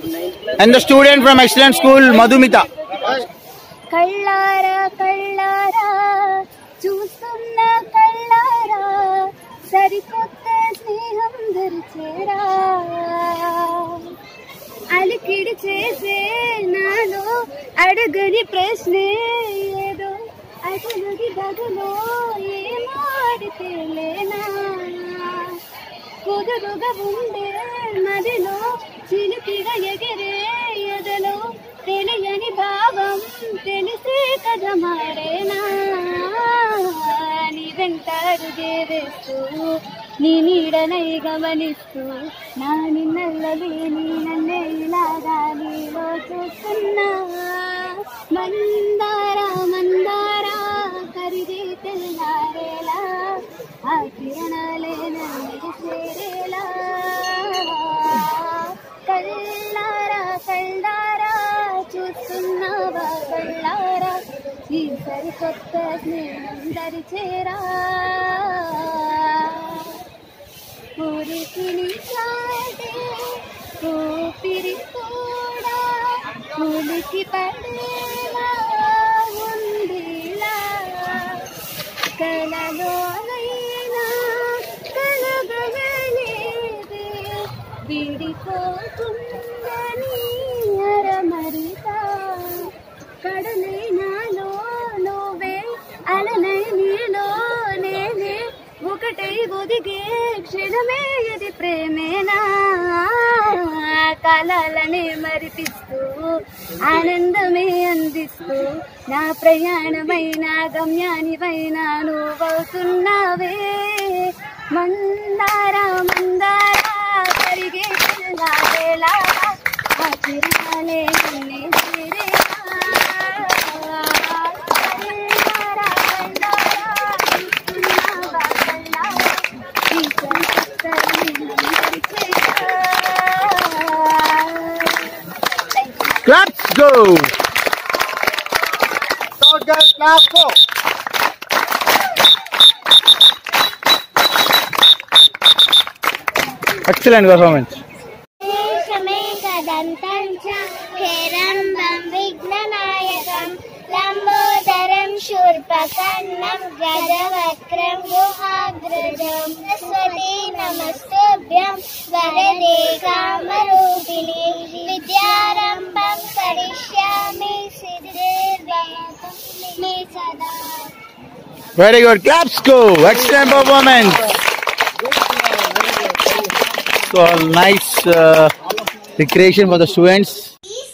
And the student from Excellent School, Madhumitha. Kallara, kallara, చూస్తున్న కళ్ళారా సరికొత్త స్నేహం దరిచేరా అలికిడి చేసే నాలో అడగని ప్రశ్నే ఏదో అసలుది గదిలో ఏమాడితే లేనా కుదురుగా ఉండే నదిలో చిలిపిగా ఎగిరే ఎదలో తెలియని భావం తెలిసే కథ మారేనా నీ వెంట అడుగే వేస్తూ నీ నీడనై గమనిస్తూ నా నిన్నెల్లలేని నన్నే ఇలాగా నీలో చూస్తున్నా మందారా మందారా కరిగే తెల్లారేలా ఆ కిరణాలే నన్ను చేరేలా కళ్ళారా కళ్ళారా చూస్తున్నావా కళ్ళారా ఈ సరికొత్త స్నేహం దరిచేరా ఊరికి చాటే ఊపిరి కూడా ఉలికి పడేలా ఉందిలా కలలోనైనా కలగలేదే విడిపోతుందని అరమరితా కడలై నాలో నువ్వే అలనై నీలో నేనే ఒకటై ఒదిగే క్షణమే ఇది ప్రేమేనా కలలనే మరిపిస్తూ ఆనందమే అందిస్తూ నా ప్రయాణమైన గమ్యానివైనా నువ్వవుతున్నావే మందారా మందారా కరిగే తెల్లారేలా ఆ చిరాలే నిన్నే Let's go! So guys, clap go! Excellent performance. లంబోదరం శూర్పకర్ణం గజవక్రం గుహాగ్రజం సరస్వతీ నమస్తుభ్యం వరదే కామరూపిణి విద్యారంభం కరిష్యామి సిద్ధిర్భవతు మే సదా. Very good. Claps go! Excellent performance. So nice recreation for the students.